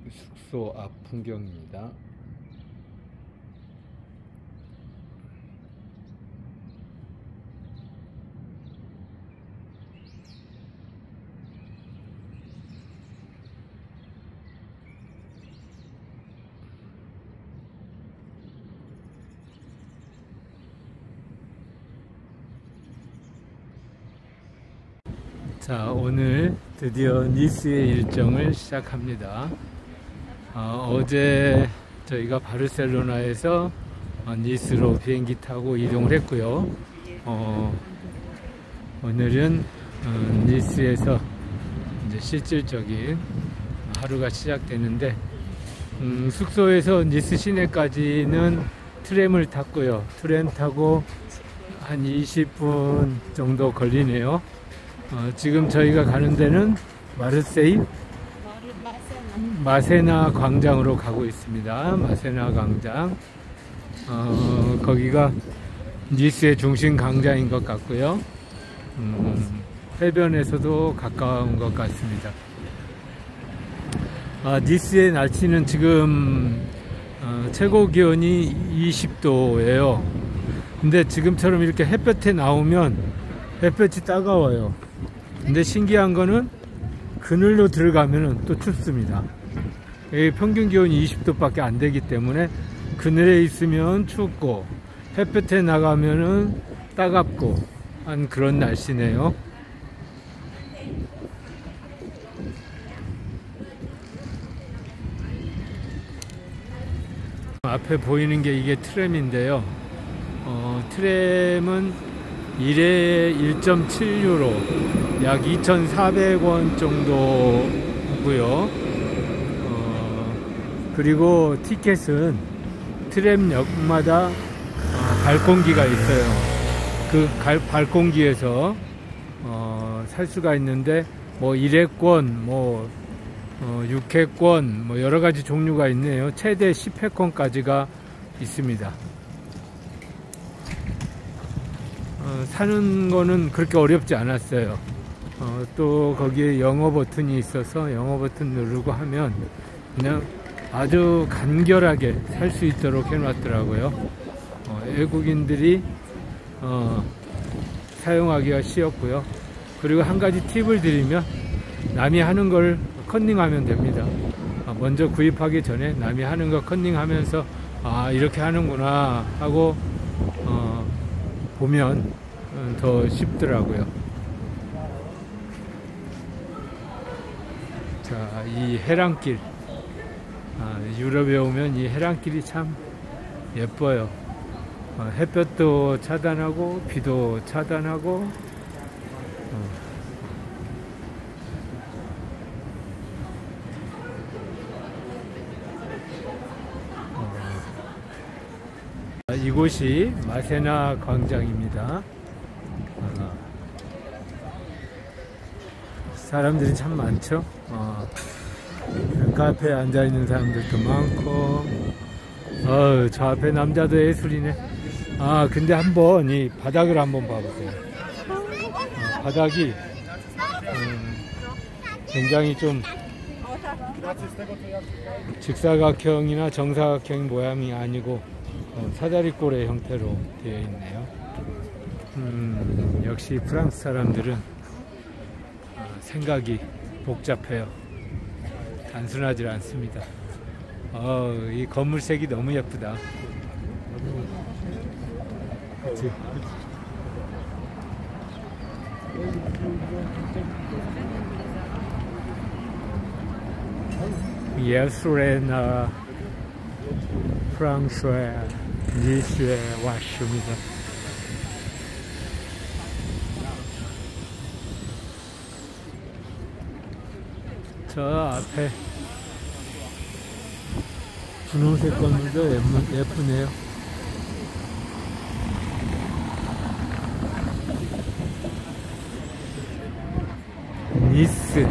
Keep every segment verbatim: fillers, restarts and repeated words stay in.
숙소 앞 풍경입니다. 자, 오늘 드디어 니스의 일정을 시작합니다. 어, 어제 저희가 바르셀로나에서 어, 니스로 비행기 타고 이동을 했고요. 어, 오늘은 어, 니스에서 이제 실질적인 하루가 시작되는데, 음, 숙소에서 니스 시내까지는 트램을 탔고요. 트램 타고 한 이십 분 정도 걸리네요. 어, 지금 저희가 가는 데는 마르세유 마세나 광장으로 가고 있습니다. 마세나 광장. 어, 거기가 니스의 중심 광장인 것 같고요. 음, 해변에서도 가까운 것 같습니다. 아, 니스의 날씨는 지금 어, 최고 기온이 이십 도예요. 근데 지금처럼 이렇게 햇볕에 나오면 햇볕이 따가워요. 근데 신기한 거는 그늘로 들어가면은 또 춥습니다. 평균 기온이 이십 도밖에 안 되기 때문에 그늘에 있으면 춥고 햇볕에 나가면은 따갑고 한 그런 날씨네요. 앞에 보이는 게 이게 트램인데요. 어, 트램은 일에 일 점 칠 유로, 약 이천사백 원 정도고요. 어, 그리고 티켓은 트램역마다 어, 발권기가 있어요. 그 갈, 발권기에서 어, 살 수가 있는데, 뭐 일 회권, 뭐 어, 육 회권, 뭐 여러 가지 종류가 있네요. 최대 십 회권까지가 있습니다. 어, 사는 거는 그렇게 어렵지 않았어요. 어, 또 거기에 영어 버튼이 있어서 영어 버튼 누르고 하면 그냥 아주 간결하게 살 수 있도록 해놨더라고요. 어, 외국인들이 어, 사용하기가 쉬웠고요. 그리고 한 가지 팁을 드리면, 남이 하는 걸 컨닝하면 됩니다. 어, 먼저 구입하기 전에 남이 하는 거 컨닝하면서 아, 이렇게 하는구나 하고 어, 보면 더 쉽더라고요. 자, 이 해랑길, 아, 유럽에 오면 이 해랑길이 참 예뻐요. 어, 햇볕도 차단하고 비도 차단하고 어. 어. 이곳이 마세나 광장입니다. 어. 사람들이 참 많죠. 어. 카페에 앉아있는 사람들도 많고, 어, 저 앞에 남자도 예술이네. 아, 근데 한번 이 바닥을 한번 봐보세요. 어, 바닥이 음, 굉장히 좀 직사각형이나 정사각형 모양이 아니고 어, 사다리꼴의 형태로 되어 있네요. 음, 역시 프랑스 사람들은 어, 생각이 복잡해요. 단순하지 않습니다. 어, 이 건물색이 너무 예쁘다. 그치? 예술의 나라 프랑스의 니스에 왔습니다. 저 앞에 분홍색 건물도 예쁘네요. 니스.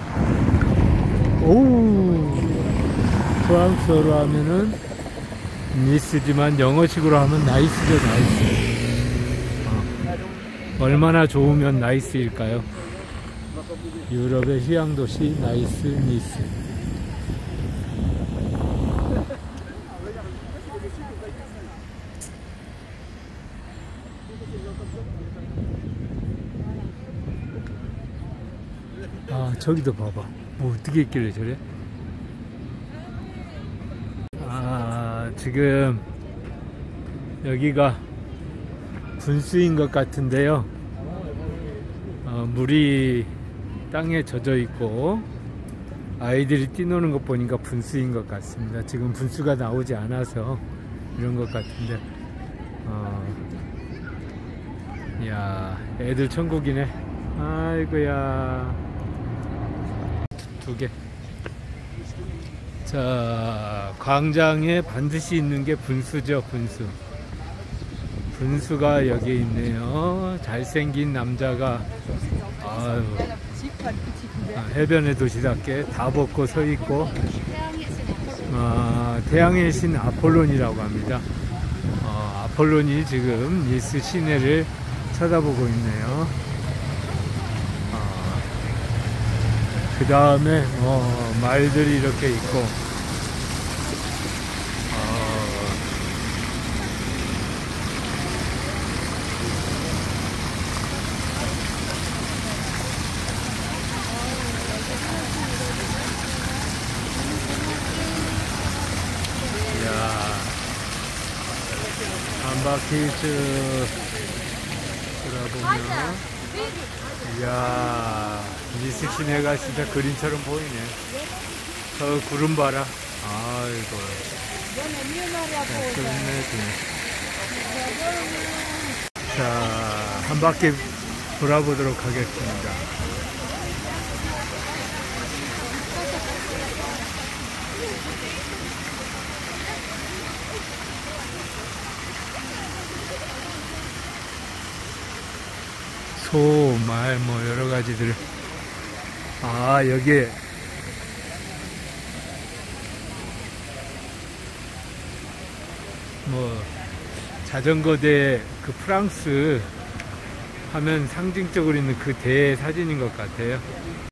오, 프랑스어로 하면은 니스지만 영어식으로 하면 나이스죠, 나이스. 어. 얼마나 좋으면 나이스일까요? 유럽의 휴양도시 나이스, 니스. 저기도 봐봐. 뭐 어떻게 있길래 저래? 아, 지금 여기가 분수인 것 같은데요. 어, 물이 땅에 젖어 있고 아이들이 뛰노는 것 보니까 분수인 것 같습니다. 지금 분수가 나오지 않아서 이런 것 같은데, 어, 이야, 애들 천국이네. 아이고야. 두 개. 자, 광장에 반드시 있는 게 분수죠, 분수. 분수가 여기에 있네요. 잘생긴 남자가, 아유, 아, 해변의 도시답게 다 벗고 서 있고, 아, 태양의 신 아폴론이라고 합니다. 어, 아폴론이 지금 니스 시내를 쳐다보고 있네요. 어, 그 다음에 어, 말들이 이렇게 있고, 어, 이야, 한 바퀴 쭉 돌아보면, 이야, 니스 시내가 진짜 그림처럼 보이네. 저 구름 봐라. 아이고, 끝내주네. 자, 한 바퀴 돌아보도록 하겠습니다. 소, 말, 뭐 여러 가지들. 아, 여기에 뭐 자전거대, 그 프랑스 하면 상징적으로 있는 그 대 사진인 것 같아요.